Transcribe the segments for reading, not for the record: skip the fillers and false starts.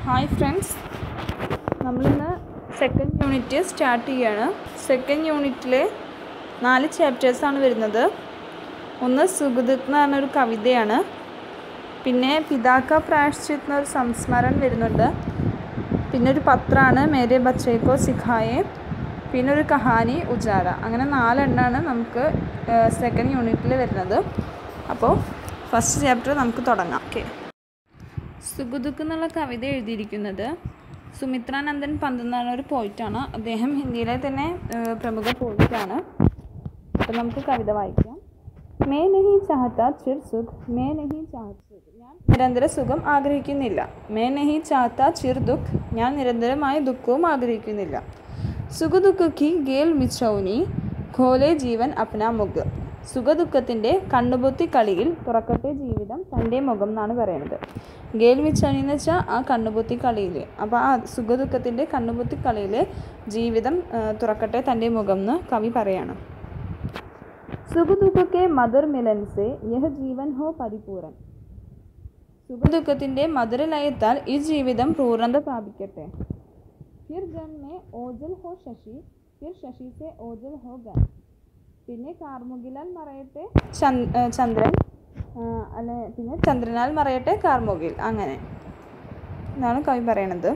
Hi friends, നമ്മളിന്ന് second unit start ചെയ്യുകയാണ്. Second യൂണിറ്റിലെ 4 ചാപ്റ്റേഴ്സാണ് വരുന്നത്. ഒന്ന് സുഖദുഃഖ് എന്ന് പറഞ്ഞൊരു കവിതയാണ്. പിന്നെ പിതാക്ക പ്രായശ്ചിത്ത് എന്നൊരു സംസ്മരൺ വരുന്നുണ്ട്. പിന്നെ ഒരു പത്രമാണ് മേരെ ബച്ചേക്കോ സിഖായെ. പിന്നെ ഒരു കഹാനി ഉജാല. അങ്ങനെ 4 എണ്ണമാണ് നമുക്ക് സെക്കൻഡ് യൂണിറ്റിൽ വരുന്നത്. അപ്പോൾ ഫസ്റ്റ് ചാപ്റ്റർ നമുക്ക് തുടങ്ങാം. ഓക്കെ. സുഖദുഃഖ് എന്നുള്ള കവിത എഴുതിയിരിക്കുന്നത് സുമിത്രാനന്ദൻ പന്ത് എന്നാണ് ഒരു പോയിറ്റാണ്. അദ്ദേഹം ഹിന്ദിയിലെ തന്നെ പ്രമുഖ പോയിറ്റാണ്. അപ്പോൾ നമുക്ക് കവിത വായിക്കാം. മേ നഹി ചാഹത്ത ചിർ സുഖ്, മേ നഹി ചാഹത്ത സുഖ്, ഞാൻ നിരന്തര സുഖം ആഗ്രഹിക്കുന്നില്ല. മേ നഹി ചാഹത്ത ചിർ ദുഃഖ്, ഞാൻ നിരന്തരമായ ദുഃഖവും ആഗ്രഹിക്കുന്നില്ല. സുഖദുഃഖ് കി ഗേൽ മിച്ചൗനി ഖോലെ ജീവൻ അപ്നാ മുഖ്, സുഖദുഃഖത്തിൻ്റെ കണ്ണുപൊത്തി കളിയിൽ തുറക്കട്ടെ ജീവിതം തൻ്റെ മുഖം എന്നാണ് പറയുന്നത്. ഗേൽ മിച്ചൗനി എന്ന് വെച്ചാൽ ആ കണ്ണുപൊത്തി കളിയിൽ, അപ്പോൾ ആ സുഖദുഃഖത്തിൻ്റെ കണ്ണുപൊത്തി കളിയിൽ ജീവിതം തുറക്കട്ടെ തൻ്റെ മുഖം എന്ന് കവി പറയാണ്. സുഖദുഃഖക്കെ മധുർ മിലൻ സെ യഹ് ജീവൻ ഹോ പരിപൂരൻ, സുഖദുഃഖത്തിൻ്റെ മധുരലയത്താൽ ഈ ജീവിതം പൂർണ്ണത പ്രാപിക്കട്ടെ. ഫിർ ഗൻ മേ ഓജൽ ഹോ ശശി, ഫിർ ശശി സെ ഓജൽ ഹോ ഗൻ, പിന്നെ കാർമുകിലാൽ മറയട്ടെ ചന്ദ്രൻ, പിന്നെ ചന്ദ്രനാൽ മറയട്ടെ കാർമുകിൽ. അങ്ങനെ ഇതാണ് കവി പറയണത്.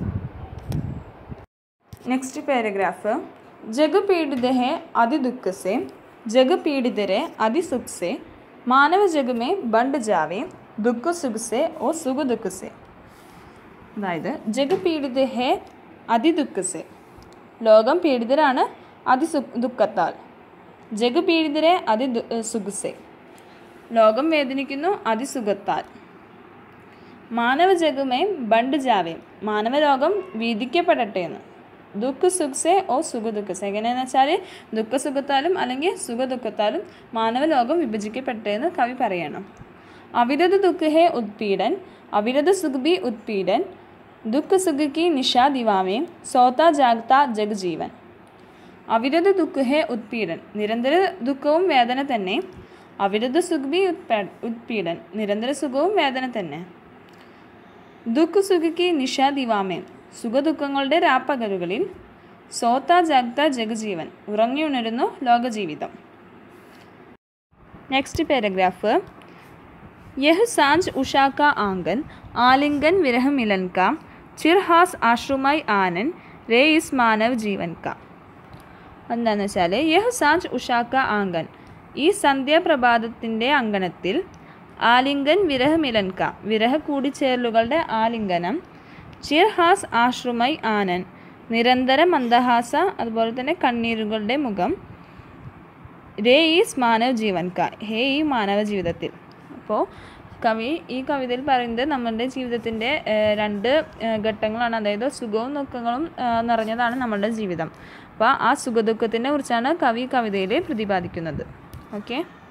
Next paragraph. ജഗ് പീഡിത ഹെ അതി ദുഃഖ സെ, ജഗ് പീഡിതരെ അതി സുഖ സെ, മാനവ ജഗ് മേ ബണ്ട് ജാവേ ദുഃഖ സുഖ സെ ഓ സുഖ ദുഃഖ സെ. അതായത് ജഗ് പീഡിത ഹെ അതി ദുഃഖ സെ, ലോകം പീഡിതരാണ് ദുഃഖത്താൽ. ജഗ് പീഡിതരെ സുഖസെ, ലോകം വേദനിക്കുന്നു അതിസുഖത്താൽ. മാനവ ജഗമേ ബണ്ട് ജാവേ, മാനവലോകം വീതിക്കപ്പെടട്ടെ എന്ന്. ദുഃഖ സുഖസെ ഓ സുഖ ദുഃഖസെ, എങ്ങനെയാണെന്ന് വെച്ചാൽ ദുഃഖസുഖത്താലും അല്ലെങ്കിൽ സുഖദുഃഖത്താലും മാനവലോകം വിഭജിക്കപ്പെട്ടെ എന്ന് കവി പറയണം. അവിരത ദുഃഖ ഹേ ഉത്പീഡൻ, അവിരത സുഖ ബി ഉത്പീഡൻ, ദുഃഖ സുഖ കി നിശാ ദിവാമേ സോതാ ജാഗ്താ ജഗ് ജീവൻ. അവിരത ദുഃഖ ഹേ ഉത്പീഡൻ, നിരന്തര ദുഃഖവും വേദന തന്നെ. അവിരത സുഖ ബി ഉത്പീഡൻ, നിരന്തര സുഖവും വേദന തന്നെ. ദുഃഖ സുഖ കി നിശാ ദിവാമേ, സുഖദുഃഖങ്ങളുടെ രാപ്പകലുകളിൽ. സോതാ ജാഗ്താ ജഗജീവൻ, ഉറങ്ങിയുണരുന്നു ലോകജീവിതം. Next paragraph. യഹ് സാഞ്ച് ഉഷാ കാ ആംഗൻ ആലിംഗൻ വിരഹ മിലൻ കാ, ചിർഹാസ് ആശ്രുമായി ആനൻ രേ ഇസ് മാനവ് ജീവൻ കാ. എന്താണെന്ന് വെച്ചാൽ യഹ് സാഞ്ച് ഉഷാക്ക ആംഗൻ, ഈ സന്ധ്യാപ്രഭാതത്തിൻ്റെ അങ്കണത്തിൽ. ആലിംഗൻ വിരഹ മിലൻക, വിരഹ കൂടിച്ചേരലുകളുടെ ആലിംഗനം. ചിർഹാസ് ആശ്രുമൈ ആനൻ, നിരന്തര മന്ദഹാസ അതുപോലെ തന്നെ കണ്ണീരുകളുടെ മുഖം. രേ ഈസ് മാനവ് ജീവൻക, ഹേ ഈ മാനവ ജീവിതത്തിൽ. അപ്പോൾ കവി ഈ കവിതയിൽ പറയുന്നത് നമ്മളുടെ ജീവിതത്തിൻ്റെ 2 ഘട്ടങ്ങളാണ്. അതായത് സുഖവും ദുഃഖങ്ങളും നിറഞ്ഞതാണ് നമ്മളുടെ ജീവിതം. അപ്പോൾ ആ സുഖദുഃഖത്തിനെ കുറിച്ചാണ് കവി കവിതയിൽ പ്രതിപാദിക്കുന്നത്. ഓക്കെ.